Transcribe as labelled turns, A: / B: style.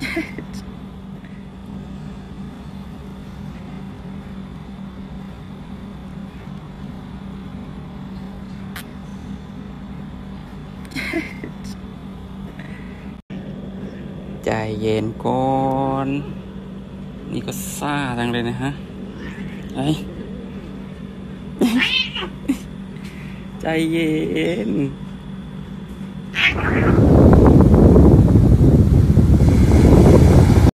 A: ใจเย็นก่อนนี่ก็ซ่าจังเลยนะฮะไอ้ใจเย็น